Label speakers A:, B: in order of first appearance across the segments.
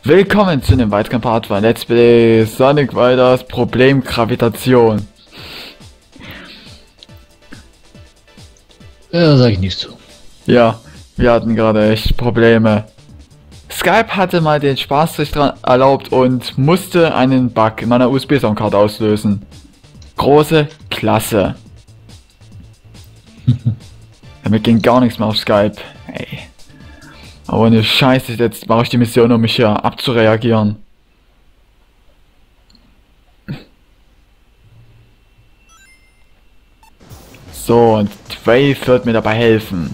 A: Willkommen zu einem weiteren Part von Let's Play Sonic Riders Problem Gravitation.
B: Ja, sag ich nichts zu.
A: Ja, wir hatten gerade echt Probleme. Skype hatte mal den Spaßstrich dran erlaubt und musste einen Bug in meiner USB-Soundkarte auslösen. Große Klasse. Damit ging gar nichts mehr auf Skype. Ey. Aber ne Scheiße, jetzt mache ich die Mission, um mich hier abzureagieren. So, und Wave wird mir dabei helfen.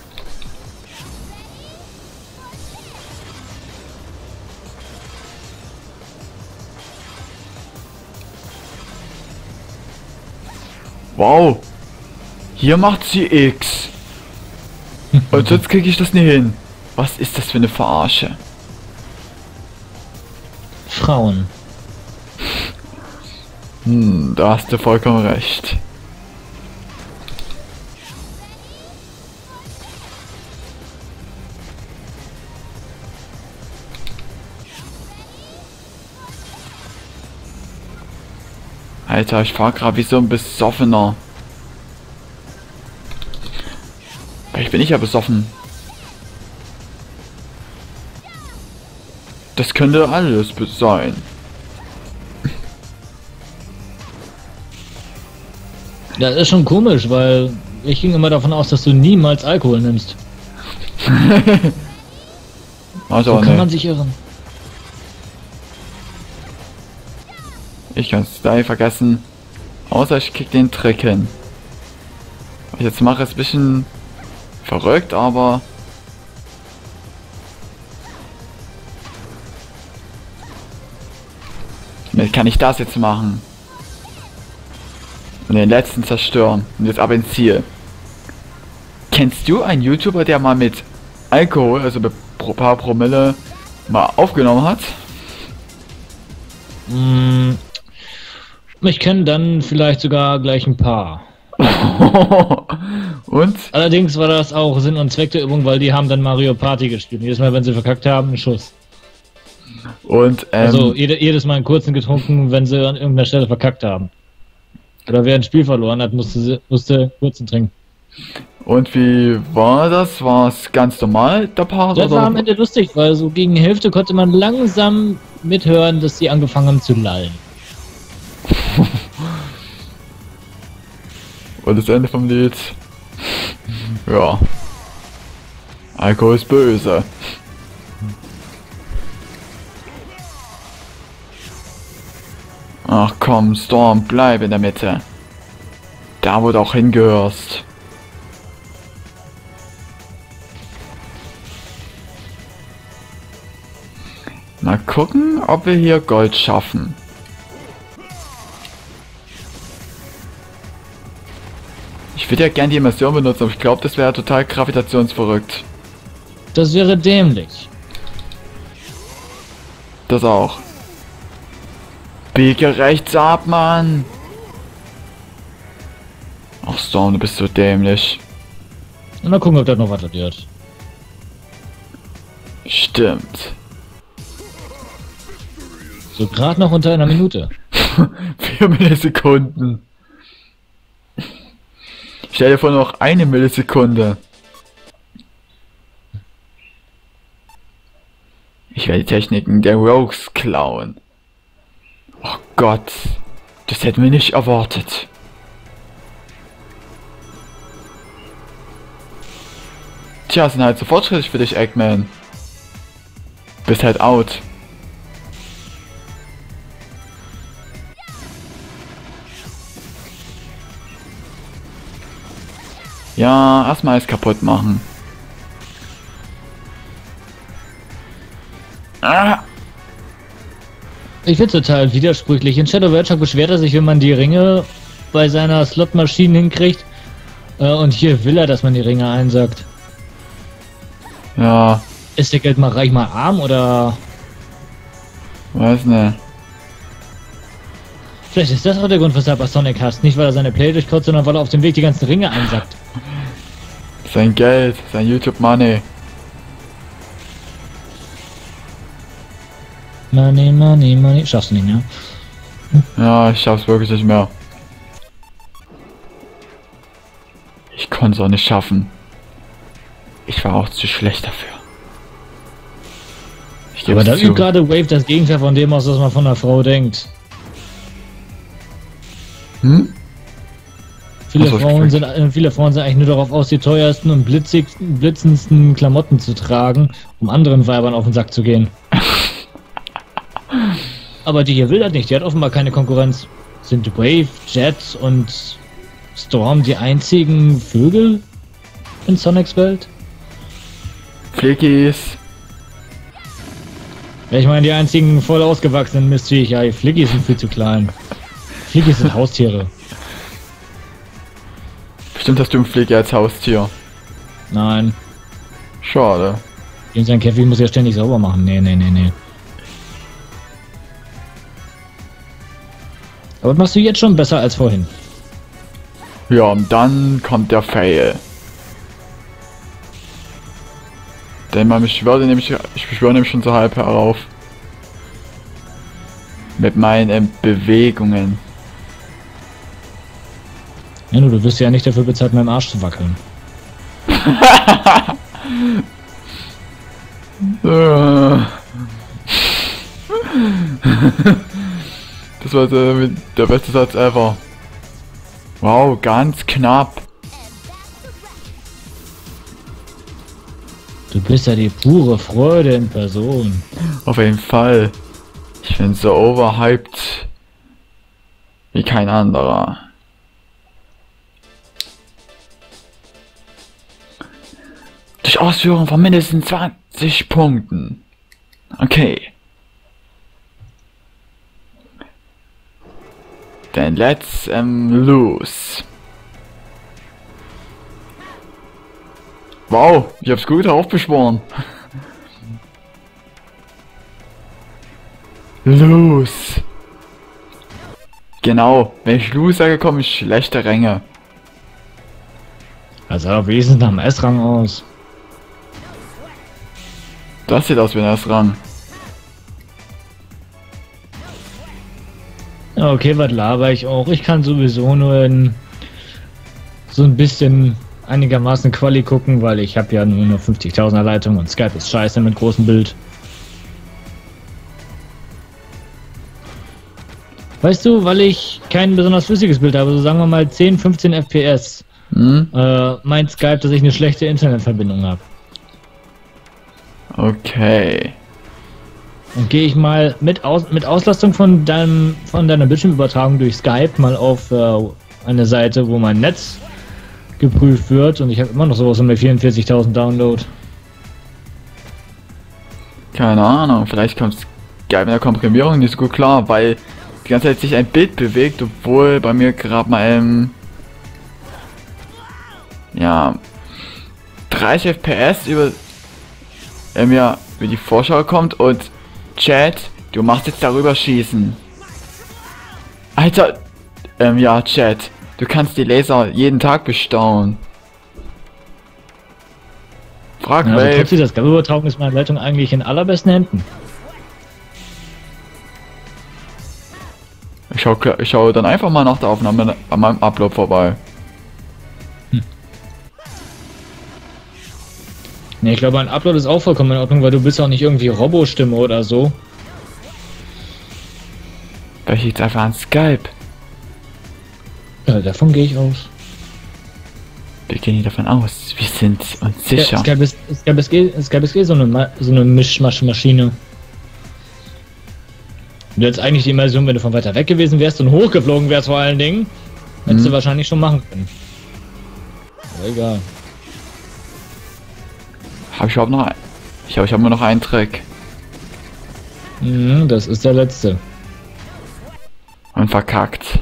A: Wow. Hier macht sie X. Und sonst kriege ich das nicht hin. Was ist das für eine Verarsche?
B: Frauen.
A: Da hast du vollkommen recht. Alter, ich fahr gerade wie so ein Besoffener. Ich bin nicht ja besoffen. Das könnte alles sein.
B: Das ist schon komisch, weil ich ging immer davon aus, dass du niemals Alkohol nimmst.
A: Also
B: So kann man sich irren.
A: Ich kann es gleich vergessen. Außer ich krieg den Trick hin. Was ich jetzt mache, ist ein bisschen verrückt, aber... Wie kann ich das jetzt machen? Und den letzten zerstören. Und jetzt ab ins Ziel. Kennst du einen YouTuber, der mal mit Alkohol, also mit ein paar Promille, mal aufgenommen hat?
B: Ich kenne dann vielleicht sogar gleich ein paar.
A: Und?
B: Allerdings war das auch Sinn und Zweck der Übung, weil die haben dann Mario Party gespielt. Jedes Mal, wenn sie verkackt haben, ein Schuss.
A: Und,
B: also jedes Mal einen kurzen getrunken, wenn sie an irgendeiner Stelle verkackt haben. Oder wer ein Spiel verloren hat, musste kurzen trinken.
A: Und wie war das? War es ganz normal, der Part?
B: Das
A: oder?
B: war am Ende lustig, weil so gegen die Hälfte konnte man langsam mithören, dass sie angefangen haben zu lallen.
A: Und das Ende vom Lied? Ja. Alkohol ist böse. Ach komm, Storm, bleib in der Mitte. Da, wo du auch hingehörst. Mal gucken, ob wir hier Gold schaffen. Ich würde ja gern die Immersion benutzen, aber ich glaube, das wäre total gravitationsverrückt.
B: Das wäre dämlich.
A: Das auch. Biege rechts ab, Mann! Ach Storm, du bist so dämlich.
B: Und mal gucken, ob das noch weiter wird.
A: Stimmt.
B: So gerade noch unter einer Minute.
A: 4 Millisekunden. Stell dir vor, noch 1 Millisekunde. Ich werde die Techniken der Rogues klauen. Oh Gott, das hätten wir nicht erwartet. Tja, sind halt so fortschrittlich für dich, Eggman. Bist halt out. Ja, erstmal alles kaputt machen. Ah!
B: Ich finde total widersprüchlich. In Shadow Workshop beschwert er sich, wenn man die Ringe bei seiner Slotmaschine hinkriegt. Und hier will er, dass man die Ringe einsackt.
A: Ja.
B: Ist der Geld mal reich, mal arm oder?
A: Weiß nicht.
B: Vielleicht ist das auch der Grund, weshalb er Sonic hasst. Nicht weil er seine Play durchkotzt, sondern weil er auf dem Weg die ganzen Ringe einsackt.
A: Sein Geld, sein YouTube Money.
B: Money, money, money. Schaffst du nicht mehr.
A: Ja, ich schaff's wirklich nicht mehr. Ich konnte es auch nicht schaffen. Ich war auch zu schlecht dafür. Ich gebe
B: Aber da
A: es
B: übt
A: zu.
B: gerade Wave das Gegenteil von dem aus, was man von einer Frau denkt.
A: Hm?
B: Viele
A: Ach so,
B: Frauen sind eigentlich nur darauf aus, die teuersten und blitzendsten Klamotten zu tragen, um anderen Weibern auf den Sack zu gehen. Aber die hier will das nicht, die hat offenbar keine Konkurrenz. Sind Wave, Jet und Storm die einzigen Vögel in Sonics Welt?
A: Flickies.
B: Ja, ich meine, die einzigen voll ausgewachsenen Mistviecher. Ja, die Flickies sind viel zu klein. Flickies sind Haustiere.
A: Bestimmt hast du einen Flicky als Haustier.
B: Nein.
A: Schade.
B: James sein Käfig muss ja ständig sauber machen. Nee. Aber das machst du jetzt schon besser als vorhin.
A: Ja, und dann kommt der Fail. Denn man beschwört nämlich, ich beschwöre nämlich schon so halb herauf. Mit meinen Bewegungen.
B: Ja, du wirst ja nicht dafür bezahlt, meinem Arsch zu wackeln.
A: Das war der beste Satz ever. Wow, ganz knapp.
B: Du bist ja die pure Freude in Person.
A: Auf jeden Fall. Ich bin so overhyped wie kein anderer. Durch Ausführung von mindestens 20 Punkten. Okay. Then let's lose. Wow, ich hab's gut aufbeschworen. Lose. Genau, wenn ich lose sage, komme ich schlechte Ränge.
B: Also, wie sieht es nach dem S-Rang aus?
A: Das sieht aus wie ein S-Rang.
B: Ja, okay, was laber ich auch? Ich kann sowieso nur in so ein bisschen einigermaßen Quali gucken, weil ich habe ja nur 50.000er Leitung und Skype ist scheiße mit großem Bild. Weißt du, weil ich kein besonders flüssiges Bild habe, so sagen wir mal 10, 15 FPS, meint Skype, dass ich eine schlechte Internetverbindung habe.
A: Okay.
B: Und gehe ich mal mit Auslastung von deiner Bildschirmübertragung durch Skype mal auf eine Seite, wo mein Netz geprüft wird und ich habe immer noch sowas um 44.000 Download.
A: Keine Ahnung, vielleicht kommt Skype in der Komprimierung nicht so gut klar, weil die ganze Zeit sich ein Bild bewegt, obwohl bei mir gerade mal ja 30 FPS über wie die Vorschau kommt und Chat, du machst jetzt darüber schießen. Alter, ja Chat, du kannst die Laser jeden Tag bestaunen. Frag
B: Ja,
A: Wave.
B: trotzdem, das Skype-Übertragung ist meine Leitung eigentlich in allerbesten Händen.
A: Ich schau dann einfach mal nach der Aufnahme an meinem Upload vorbei.
B: Ne, ich glaube, ein Upload ist auch vollkommen in Ordnung, weil du bist auch nicht irgendwie Robo-Stimme oder so.
A: Vielleicht liegt's einfach an Skype.
B: Ja, davon gehe ich aus.
A: Wir gehen nicht davon aus. Wir sind uns sicher.
B: Skype ist so eine Mischmaschmaschine. Wenn du jetzt eigentlich die Immersion, wenn du von weiter weg gewesen wärst und hochgeflogen wärst vor allen Dingen, hättest du wahrscheinlich schon machen können. Aber egal.
A: Hab ich überhaupt noch ein? Ich habe nur noch einen Trick.
B: Das ist der letzte.
A: Und verkackt.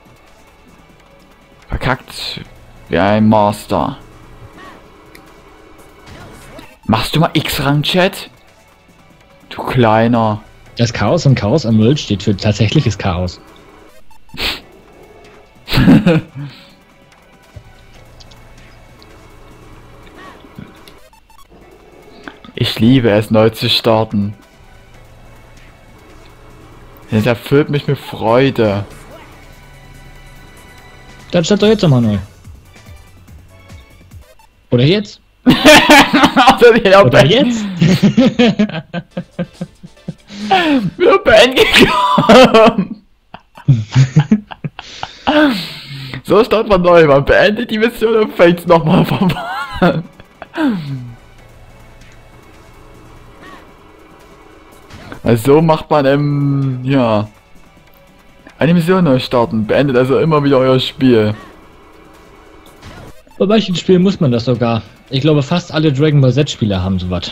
A: Verkackt wie ein Master. Machst du mal X-Rang, Chat? Du Kleiner.
B: Das Chaos und Chaos am World steht für tatsächliches Chaos.
A: Ich liebe es, neu zu starten. Das erfüllt mich mit Freude.
B: Dann startet doch jetzt nochmal neu. Oder jetzt? Oder jetzt?
A: Wir beenden. So startet man neu, man beendet die Mission und fängt nochmal von vorne. Also so macht man, ja, eine Mission neu starten, beendet also immer wieder euer Spiel.
B: Bei manchen Spielen muss man das sogar. Ich glaube, fast alle Dragon Ball Z Spieler haben sowas.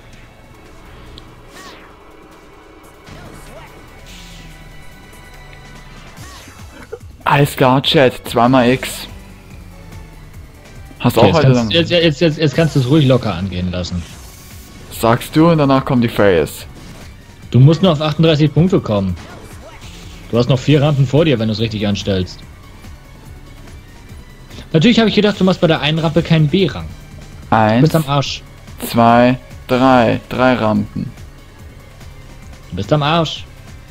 A: Alles klar, Chat, 2x. Hast du auch heute dann...
B: Jetzt kannst du es ruhig locker angehen lassen.
A: Sagst du und danach kommen die Fails.
B: Du musst nur auf 38 Punkte kommen. Du hast noch 4 Rampen vor dir, wenn du es richtig anstellst. Natürlich habe ich gedacht, du machst bei der einen Rampe keinen B-Rang. Du
A: 1,
B: bist am Arsch.
A: 2, 3. 3 Rampen.
B: Du bist am Arsch.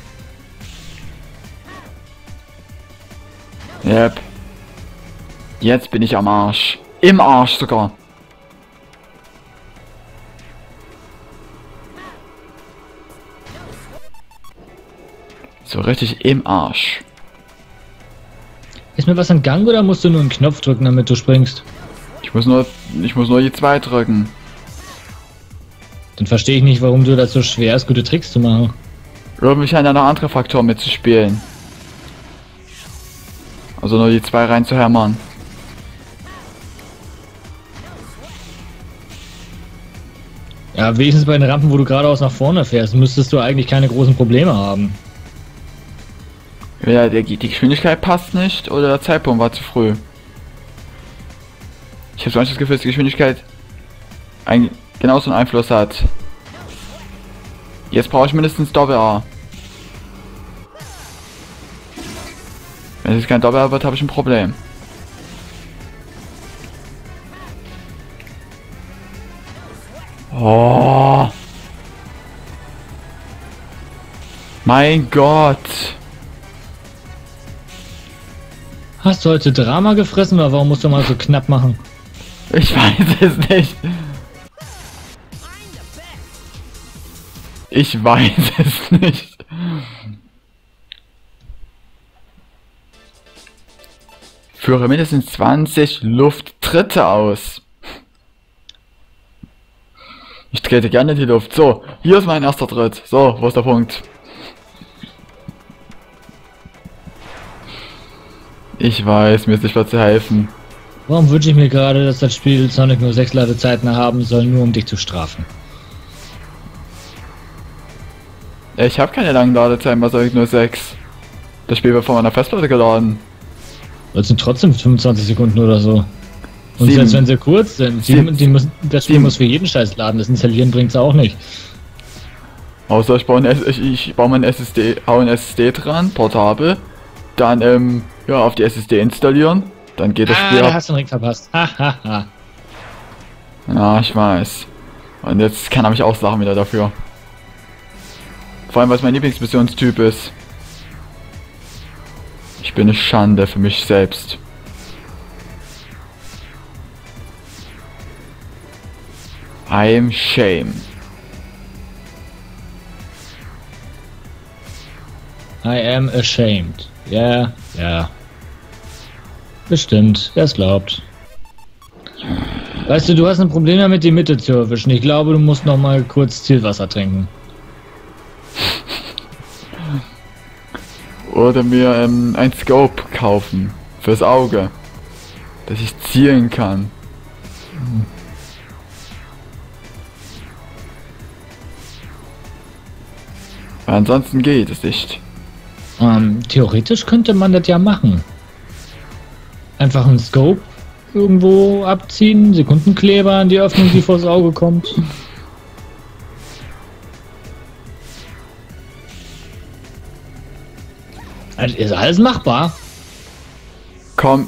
A: Yep. Jetzt bin ich am Arsch. Im Arsch sogar. So richtig im Arsch.
B: Ist mir was entgangen oder musst du nur einen Knopf drücken, damit du springst?
A: Ich muss nur die 2 drücken.
B: Dann verstehe ich nicht, warum du das so schwer ist, gute Tricks zu machen.
A: Irgendwie scheint da noch andere Faktoren mitzuspielen. Also nur die 2 reinzuhämmern.
B: Ja, wenigstens bei den Rampen, wo du geradeaus nach vorne fährst, müsstest du eigentlich keine großen Probleme haben.
A: Ja, die Geschwindigkeit passt nicht oder der Zeitpunkt war zu früh. Ich habe manchmal das Gefühl, dass die Geschwindigkeit genauso einen Einfluss hat. Jetzt brauche ich mindestens Doppel-A. Wenn es kein Doppel-A wird, habe ich ein Problem. Oh. Mein Gott.
B: Hast du heute Drama gefressen oder warum musst du mal so knapp machen?
A: Ich weiß es nicht. Ich weiß es nicht. Führe mindestens 20 Lufttritte aus. Ich trete gerne in die Luft. So, hier ist mein erster Tritt. So, wo ist der Punkt? Ich weiß, mir ist nicht was zu helfen.
B: Warum wünsche ich mir gerade, dass das Spiel Sonic nur 6 Ladezeiten haben soll, nur um dich zu strafen?
A: Ich habe keine langen Ladezeiten bei Sonic nur 6. Das Spiel wird von meiner Festplatte geladen.
B: Das sind trotzdem 25 Sekunden oder so. Und
A: 7.
B: selbst wenn sie kurz sind, das Spiel muss für jeden Scheiß laden, das Installieren bringt es auch nicht.
A: Außer ich baue mein SSD, hau ein SSD dran, portabel, dann ja, auf die SSD installieren, dann geht das Spiel.
B: Da hast du einen Ring verpasst. Hahaha.
A: Ja, ich weiß. Und jetzt kann er mich auslachen wieder dafür. Vor allem, weil es mein Lieblingsmissionstyp ist. Ich bin eine Schande für mich selbst. I'm shame.
B: I am ashamed. Ja, ja. Bestimmt, wer es glaubt. Weißt du, du hast ein Problem damit, die Mitte zu erwischen. Ich glaube, du musst noch mal kurz Zielwasser trinken.
A: Oder mir ein Scope kaufen. Fürs Auge. Dass ich zielen kann. Weil ansonsten geht es nicht.
B: Theoretisch könnte man das ja machen. Einfach einen Scope irgendwo abziehen, Sekundenkleber an die Öffnung, die vors Auge kommt. Das ist alles machbar.
A: Komm.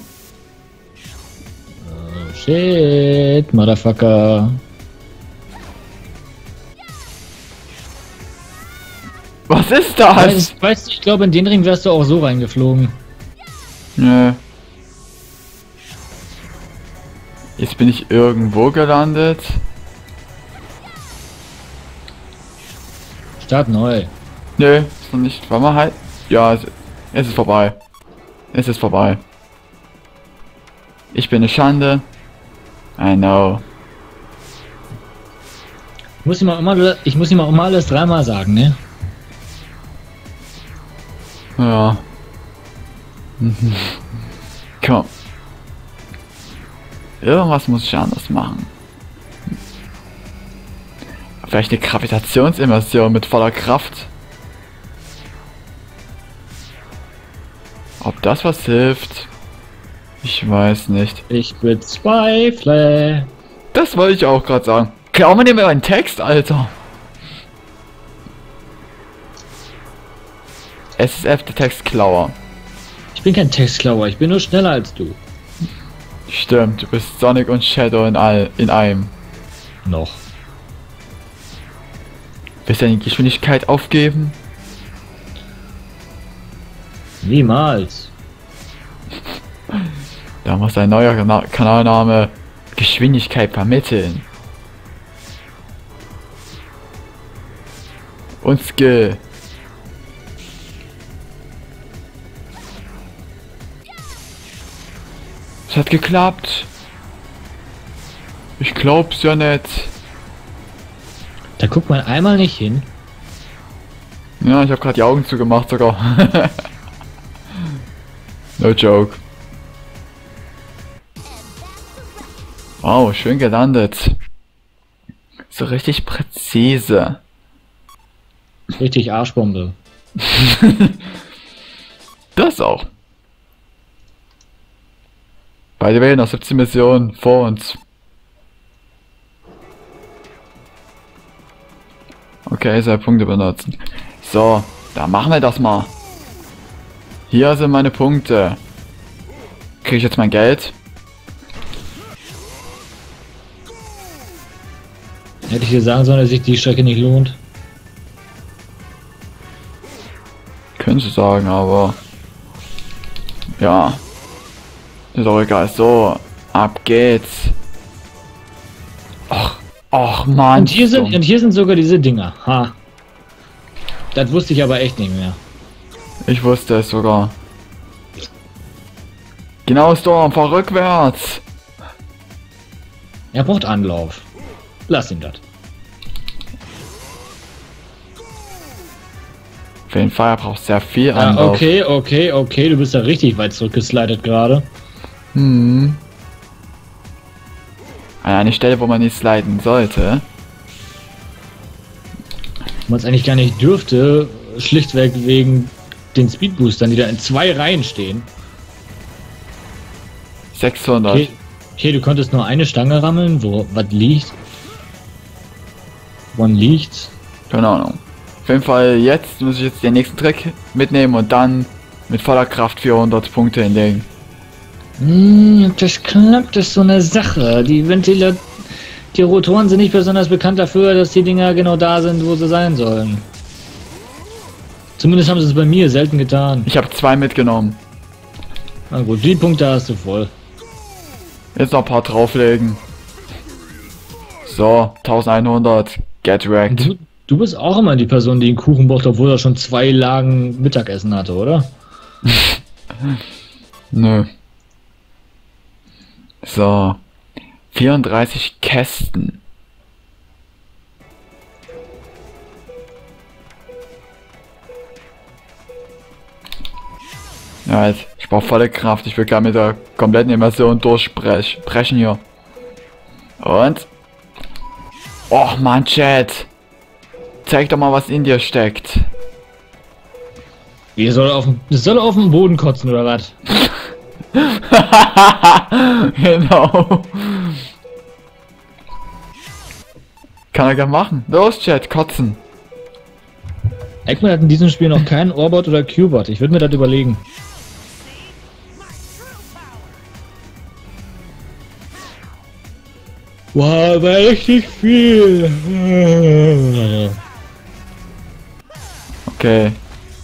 B: Oh, shit, Motherfucker.
A: Was ist das?
B: Weißt du, ich glaube, in den Ring wärst du auch so reingeflogen.
A: Nö. Jetzt bin ich irgendwo gelandet.
B: Start neu.
A: Nö, ist noch nicht. Warte mal halt. Ja, es ist vorbei. Es ist vorbei. Ich bin eine Schande. I know.
B: Ich muss ihm auch immer alles dreimal sagen, ne?
A: Ja. Komm. Irgendwas muss ich anders machen. Vielleicht eine Gravitationsimmersion mit voller Kraft. Ob das was hilft? Ich weiß nicht.
B: Ich bezweifle.
A: Das wollte ich auch gerade sagen. Klau mir mir einen Text, Alter. SSF, der Textklauer.
B: Ich bin kein Textklauer, ich bin nur schneller als du.
A: Stimmt, du bist Sonic und Shadow in einem.
B: Noch.
A: Willst du deine Geschwindigkeit aufgeben?
B: Niemals.
A: Da muss ein neuer Kanalname Geschwindigkeit vermitteln. Und Skill. Es hat geklappt. Ich glaub's ja nicht.
B: Da guckt man einmal nicht hin.
A: Ja, ich habe gerade die Augen zugemacht sogar. No joke. Wow, schön gelandet. So richtig präzise.
B: Richtig Arschbombe.
A: Das auch. By the way, noch 17 Missionen vor uns. Okay, 2 Punkte benutzen. So, dann machen wir das mal. Hier sind meine Punkte. Kriege ich jetzt mein Geld?
B: Hätte ich dir sagen sollen, dass sich die Strecke nicht lohnt?
A: Können Sie sagen, aber... Ja. Ist auch egal. So, ab geht's. Och Mann.
B: Und hier sind sogar diese Dinger. Ha. Das wusste ich aber echt nicht mehr.
A: Ich wusste es sogar. Genau, Storm, fahr rückwärts.
B: Er braucht Anlauf. Lass ihn das.
A: Für den Feuer braucht sehr viel Anlauf.
B: Okay, du bist da richtig weit zurückgeslidet gerade.
A: An eine Stelle, wo man nicht sliden sollte.
B: Man es eigentlich gar nicht dürfte, schlichtweg wegen den Speedboostern, die da in 2 Reihen stehen.
A: 600.
B: Okay, du konntest nur eine Stange rammeln, wo was liegt. Wann liegt?
A: Keine Ahnung. Auf jeden Fall jetzt muss ich jetzt den nächsten Trick mitnehmen und dann mit voller Kraft 400 Punkte hinlegen.
B: Das klappt, das ist so eine Sache. Die Rotoren sind nicht besonders bekannt dafür, dass die Dinger genau da sind, wo sie sein sollen. Zumindest haben sie es bei mir selten getan.
A: Ich habe 2 mitgenommen.
B: Na gut, die Punkte hast du voll.
A: Jetzt noch ein paar drauflegen. So, 1100. Get wrecked.
B: Du bist auch immer die Person, die einen Kuchen braucht, obwohl er schon 2 Lagen Mittagessen hatte, oder?
A: Nö. So. 34 Kästen. Ja, jetzt, ich brauche volle Kraft. Ich will gar mit der kompletten Immersion durchbrechen hier. Und? Och man, Chat. Zeig doch mal, was in dir steckt.
B: Ihr soll auf den Boden kotzen, oder was?
A: Genau. Kann er gar machen. Los, Chat, kotzen.
B: Eggman hat in diesem Spiel noch keinen Orbot oder Cubot. Ich würde mir das überlegen. Wow, war richtig viel.
A: Okay.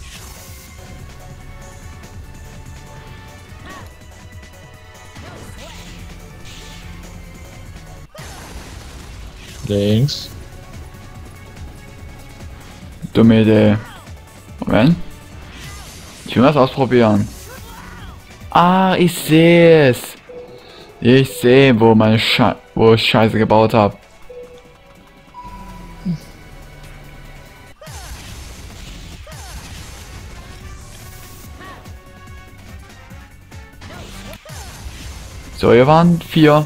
B: Links.
A: Dumme Idee. Moment. Ich will das ausprobieren. Ah, ich sehe es. Ich sehe, wo wo ich Scheiße gebaut habe. So, hier waren 4.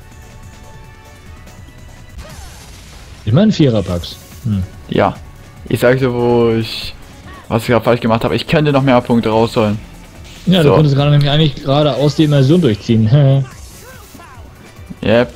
B: Ich meine Viererpacks.
A: Ja. Ich sag dir, was ich gerade falsch gemacht habe. Ich könnte noch mehr Punkte rausholen.
B: Ja,
A: So.
B: du konntest gerade nämlich eigentlich geradeaus die Immersion durchziehen.
A: Yep.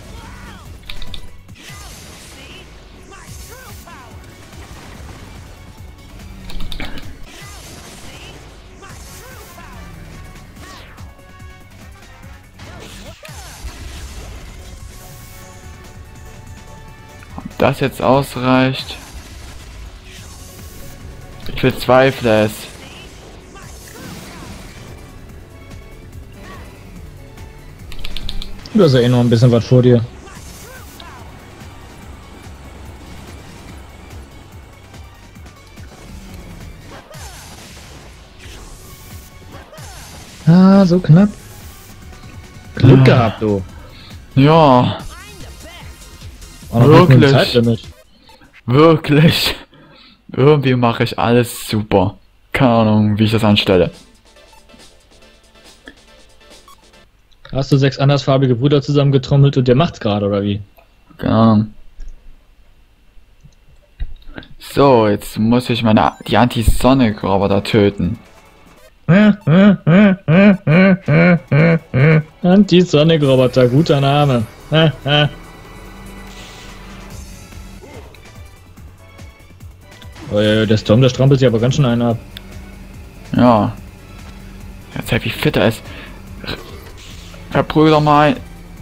A: Ob das jetzt ausreicht? Ich bezweifle es.
B: Du hast ja eh noch ein bisschen was vor dir. Ah, so knapp. Glück gehabt, du.
A: Ja,
B: Auch noch
A: Wirklich?
B: mit einem Zeitlimit.
A: wirklich. Irgendwie mache ich alles super. Keine Ahnung, wie ich das anstelle.
B: Hast du 6 andersfarbige Brüder zusammengetrommelt und der macht's gerade, oder wie?
A: Keine Ahnung. So, jetzt muss ich die Anti-Sonic-Roboter töten.
B: Anti-Sonic-Roboter, guter Name. Oh, ja, der Storm, der strampelt sich aber ganz schön einen ab.
A: Ja. Jetzt halt wie fit er ist. Verprügel doch mal.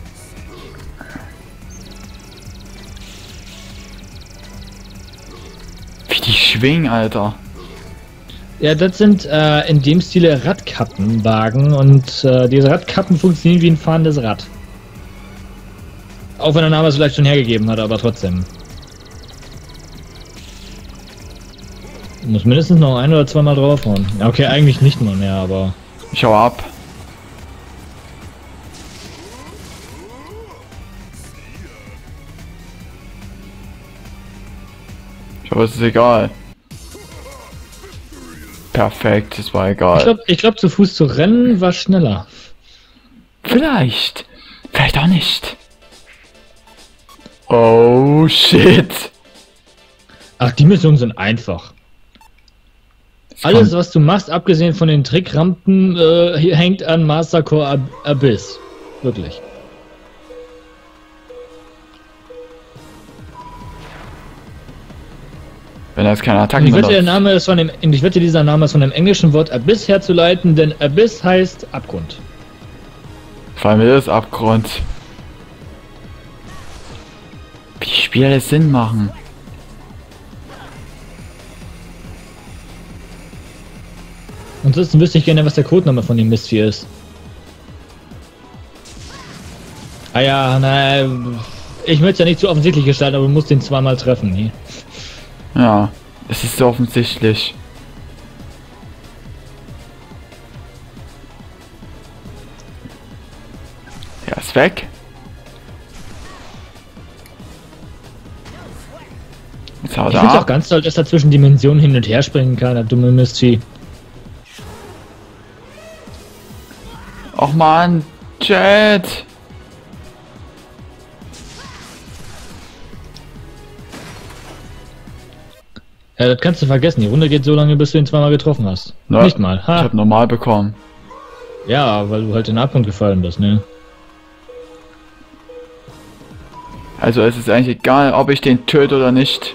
A: Wie die schwingen, Alter.
B: Ja, das sind in dem Stile Radkappenwagen und diese Radkappen funktionieren wie ein fahrendes Rad. Auch wenn der Name es vielleicht schon hergegeben hat, aber trotzdem. Du musst mindestens noch 1 oder 2 Mal draufhauen. Ja, okay, eigentlich nicht mal mehr, aber...
A: Ich hau ab. Ich hoffe, es ist egal. Perfekt, es war egal.
B: Ich glaub, zu Fuß zu rennen war schneller.
A: Vielleicht. Vielleicht auch nicht. Oh shit.
B: Ach, die Missionen sind einfach. Alles, was du machst, abgesehen von den Trickrampen, hier hängt an Master Core Abyss. Wirklich.
A: Wenn er jetzt keine Attacken
B: Und ich
A: mehr
B: wette,
A: hat.
B: ich wette, dieser Name ist von dem englischen Wort Abyss herzuleiten, denn Abyss heißt Abgrund.
A: Vor allem ist Abgrund. Wie die Spiele das Sinn machen.
B: Ansonsten wüsste ich gerne, was der Codename von dem Mistvieh ist. Ah ja, na, ich möchte es ja nicht zu offensichtlich gestalten, aber du musst den zweimal treffen. Hier.
A: Ja, es ist so offensichtlich. Ja, ist weg. Jetzt haut
B: Ich
A: er
B: finde es auch
A: ab.
B: ganz toll, dass er zwischen Dimensionen hin und her springen kann, der dumme Mistvieh.
A: Och man, Chat.
B: Ja, das kannst du vergessen. Die Runde geht so lange, bis du ihn zweimal getroffen hast.
A: Na,
B: Nicht mal.
A: Ich
B: Ha.
A: hab normal bekommen.
B: Ja, weil du halt in den Abgrund gefallen bist, ne?
A: Also es ist eigentlich egal, ob ich den töte oder nicht.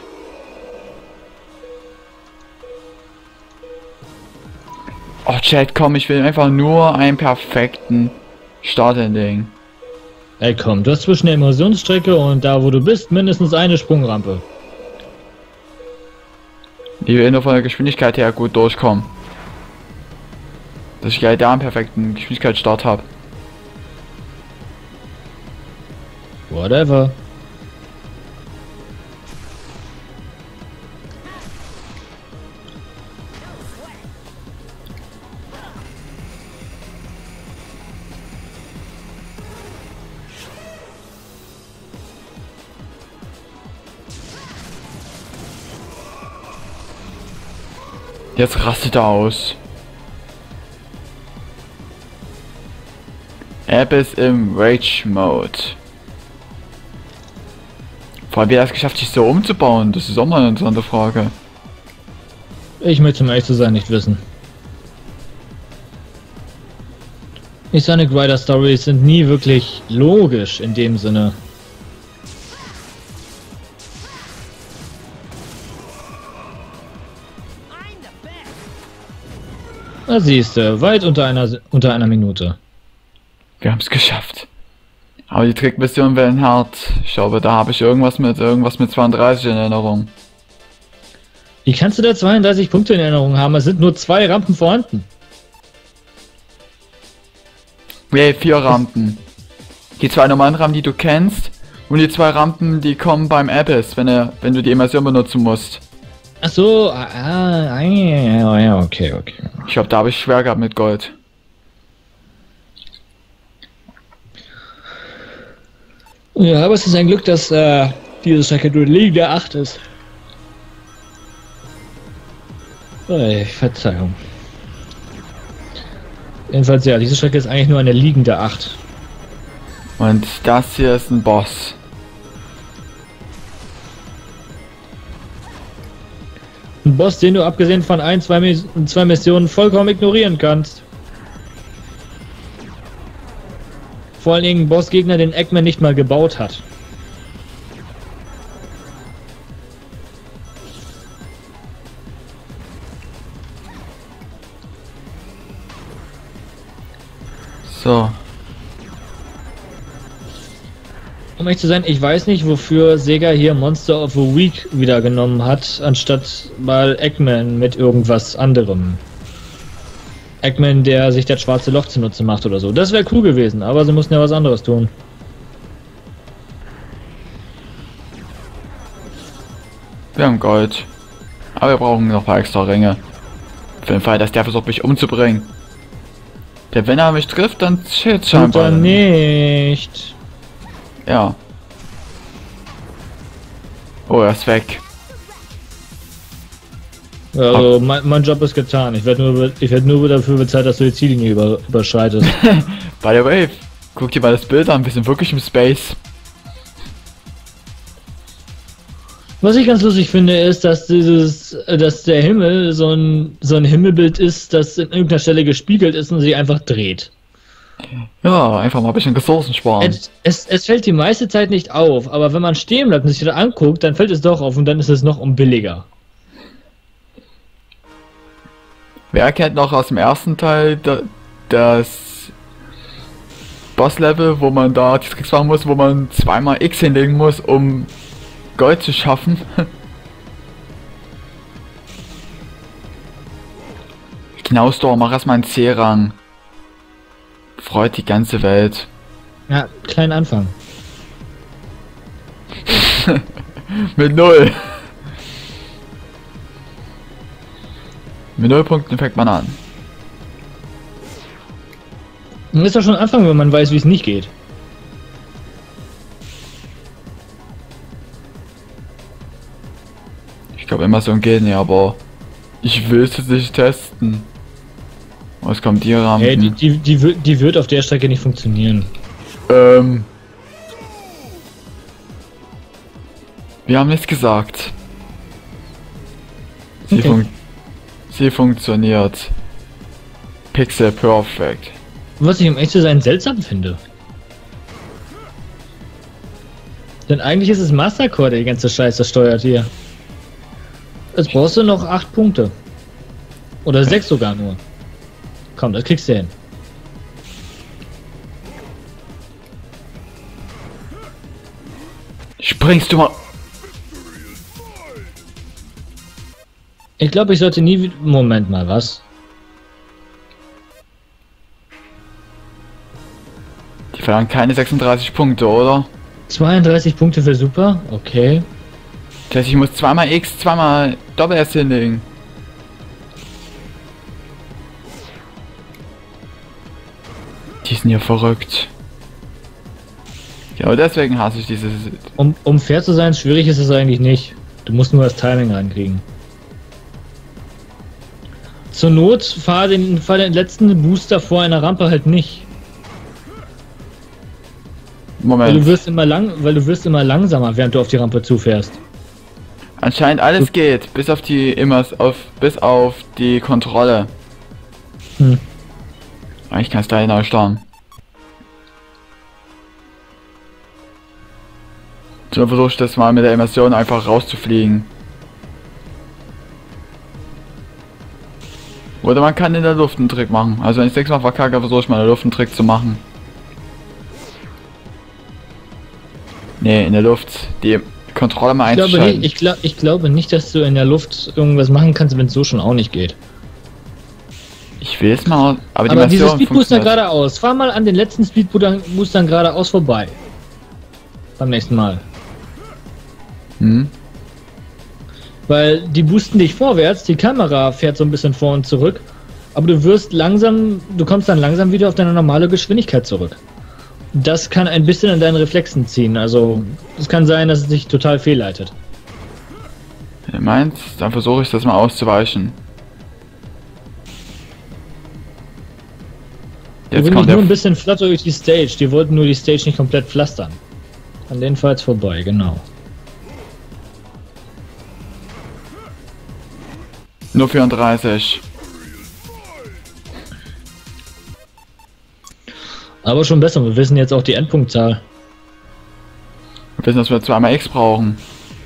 A: Oh Chat, komm, ich will einfach nur einen perfekten Start-Ending.
B: Ey komm, du hast zwischen der Immersionsstrecke und da wo du bist mindestens eine Sprungrampe.
A: Ich will nur von der Geschwindigkeit her gut durchkommen. Dass ich gleich da einen perfekten Geschwindigkeitsstart habe.
B: Whatever.
A: Jetzt rastet er aus. App ist im Rage Mode. Vor allem, wie er es geschafft, sich so umzubauen, das ist auch mal eine interessante Frage.
B: Ich möchte, um ehrlich zu sein, nicht wissen. Die Sonic Rider Stories sind nie wirklich logisch in dem Sinne. Da siehst du, weit unter einer Minute.
A: Wir haben es geschafft. Aber die Trickmissionen werden hart. Ich glaube, da habe ich irgendwas mit 32 in Erinnerung.
B: Wie kannst du da 32 Punkte in Erinnerung haben? Es sind nur 2 Rampen vorhanden.
A: Nee, 4 Rampen. Die 2 normalen Rampen, die du kennst, und die 2 Rampen, die kommen beim Abyss, wenn du die Immersion benutzen musst.
B: Ach so, ja, okay.
A: Ich glaube, da habe ich schwer gehabt mit Gold.
B: Ja, aber es ist ein Glück, dass diese Strecke nur liegende 8 ist. Verzeihung. Jedenfalls ja, diese Strecke ist eigentlich nur eine liegende 8.
A: Und das hier ist ein Boss.
B: Ein Boss, den du abgesehen von zwei Missionen vollkommen ignorieren kannst. Vor allen Dingen ein Bossgegner, den Eggman nicht mal gebaut hat.
A: So.
B: Um ehrlich zu sein, ich weiß nicht, wofür Sega hier Monster of the Week wieder genommen hat, anstatt mal Eggman mit irgendwas anderem. Eggman, der sich das schwarze Loch zunutze macht oder so. Das wäre cool gewesen, aber sie mussten ja was anderes tun.
A: Wir haben Gold. Aber wir brauchen noch ein paar extra Ringe. Für den Fall, dass der versucht mich umzubringen. Denn wenn er mich trifft, dann zählt scheinbar
B: nicht.
A: Ja. Oh, er ist weg.
B: Also mein Job ist getan. Ich werde nur dafür bezahlt, dass du die Ziellinie überschreitest.
A: By the way, guck dir mal das Bild an, wir sind wirklich im Space.
B: Was ich ganz lustig finde, ist, dass der Himmel so ein Himmelbild ist, das in irgendeiner Stelle gespiegelt ist und sich einfach dreht.
A: Ja, einfach mal ein bisschen Ressourcen sparen.
B: Es fällt die meiste Zeit nicht auf, aber wenn man stehen bleibt und sich das anguckt, dann fällt es doch auf und dann ist es noch billiger.
A: Wer kennt noch aus dem ersten Teil das Boss-Level, wo man da die Tricks machen muss, wo man zweimal X hinlegen muss, um Gold zu schaffen? Knaustor, mach erstmal einen C-Rang. Freut die ganze Welt.
B: Ja, kleinen Anfang.
A: Mit 0. Mit 0 Punkten fängt man an.
B: Man ist doch schon Anfang, wenn man weiß, wie es nicht geht.
A: Ich glaube immer so geht nicht, aber ich will es nicht testen. Was kommt die Rampen?
B: Hey, die wird auf der Strecke nicht funktionieren.
A: Wir haben nichts gesagt. Sie funktioniert. Pixel perfect.
B: Was ich um echt zu sein seltsam finde. Denn eigentlich ist es Mastercore, der die ganze Scheiße steuert hier. Jetzt brauchst du noch 8 Punkte. Oder 6 sogar nur. Komm, das kriegst du hin.
A: Springst du mal.
B: Ich glaube, ich sollte nie... Moment mal, was?
A: Die verlangen keine 36 Punkte, oder?
B: 32 Punkte für Super? Okay.
A: Das heißt, ich muss zweimal X, zweimal Doppel S hinlegen. Die sind ja verrückt. Genau deswegen hasse ich dieses...
B: Um fair zu sein, schwierig ist es eigentlich nicht. Du musst nur das Timing reinkriegen. Zur Not fahr den letzten Booster vor einer Rampe halt nicht.
A: Moment.
B: Weil du wirst immer langsamer, während du auf die Rampe zufährst.
A: Anscheinend alles geht, bis auf die bis auf die Kontrolle.
B: Hm.
A: Ich kann es gleich neu starten. So versuche ich das mal mit der Immersion einfach rauszufliegen. Oder man kann in der Luft einen Trick machen. Also wenn ich 6-mal verkacke, versuche ich mal in der Luft einen Trick zu machen. Nee, in der Luft die Kontrolle mal einzuschalten.
B: Ich glaube nicht, dass du in der Luft irgendwas machen kannst, wenn es so schon auch nicht geht.
A: Ich will es mal, aber
B: Aber diese Speedbooster geradeaus. Fahr mal an den letzten Speedboostern geradeaus vorbei. Beim nächsten Mal.
A: Hm?
B: Weil die boosten dich vorwärts, die Kamera fährt so ein bisschen vor und zurück. Aber du kommst dann langsam wieder auf deine normale Geschwindigkeit zurück. Das kann ein bisschen an deinen Reflexen ziehen. Also es kann sein, dass es dich total fehlleitet.
A: Ihr meint, dann versuche ich das mal auszuweichen.
B: Jetzt kommt nur ein bisschen flott durch die Stage. Die wollten nur die Stage nicht komplett pflastern. An den Falls vorbei, genau.
A: Nur 34.
B: Aber schon besser, wir wissen jetzt auch die Endpunktzahl.
A: Wir wissen, dass wir zweimal X brauchen.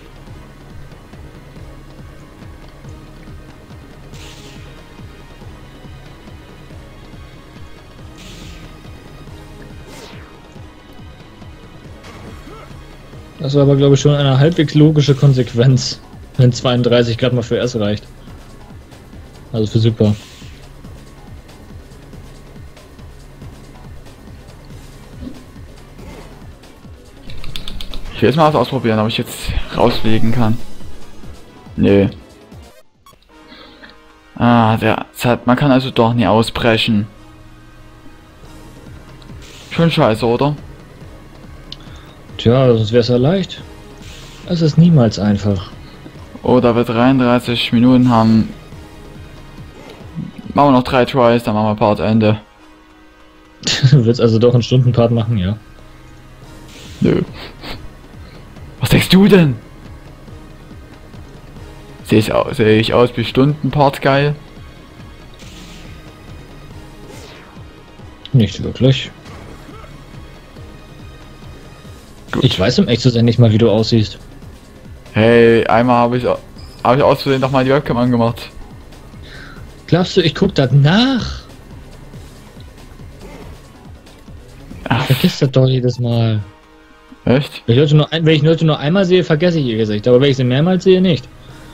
B: Das war aber, glaube ich, schon eine halbwegs logische Konsequenz, wenn 32 gerade mal für S reicht. Also für Super.
A: Ich will jetzt mal was ausprobieren, ob ich jetzt rausfliegen kann. Nö. Ah, man kann also doch nie ausbrechen. Schon scheiße, oder?
B: Tja, sonst wäre es ja leicht. Es ist niemals einfach.
A: Oh, da wir 33 Minuten haben. Machen wir noch 3 Tries, dann machen wir Part Ende.
B: Du willst also doch einen Stundenpart machen, ja?
A: Nö. Was denkst du denn? Sehe ich aus wie Stundenpart geil?
B: Nicht wirklich.
A: Gut.
B: Ich weiß im echt zu sein nicht mal, wie du aussiehst.
A: Hey, einmal habe ich aus Versehen doch mal die Webcam angemacht.
B: Glaubst du, ich guck das nach?
A: Ach,
B: Vergiss das doch jedes Mal.
A: echt?
B: Wenn ich Leute nur einmal sehe, vergesse ich ihr Gesicht. Aber wenn ich sie mehrmals sehe, nicht.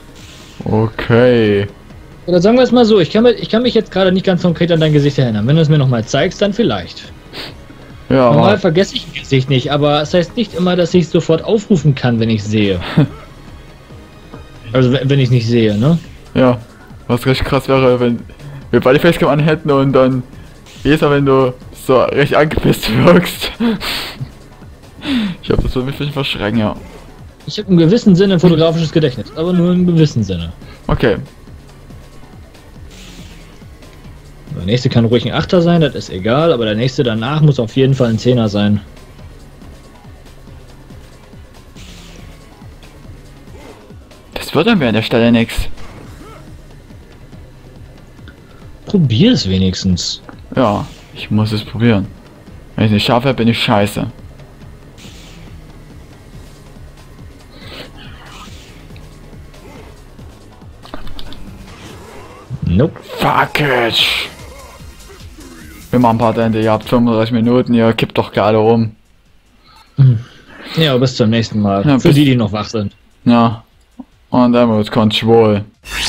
A: Okay.
B: Oder sagen wir es mal so, ich kann mich jetzt gerade nicht ganz konkret an dein Gesicht erinnern. Wenn du es mir nochmal zeigst, dann vielleicht.
A: Ja,
B: Normal
A: aber
B: vergesse ich ein Gesicht nicht, aber es heißt nicht immer, dass ich es sofort aufrufen kann, wenn ich sehe. Also wenn ich nicht sehe, ne?
A: ja. Was richtig krass wäre, wenn wir beide Facecam an hätten und dann Esa, wenn du so recht angepisst wirkst. Ich hab das würde mich ein bisschen verschrecken, ja.
B: Ich habe im gewissen Sinne ein fotografisches Gedächtnis, aber nur im gewissen Sinne.
A: Okay.
B: Der nächste kann ruhig ein Achter sein, das ist egal, aber der nächste danach muss auf jeden Fall ein Zehner sein.
A: Das wird dann an der Stelle nix.
B: Probier es wenigstens.
A: Ja, ich muss es probieren. Wenn ich es nicht schaffe, bin ich scheiße.
B: Nope.
A: Fuck it! Wir machen ein paar Ende, ihr habt 35 Minuten, ihr kippt doch gerade rum.
B: Ja, bis zum nächsten Mal.
A: Ja,
B: Für die noch wach sind.
A: Ja. Und Damage Control.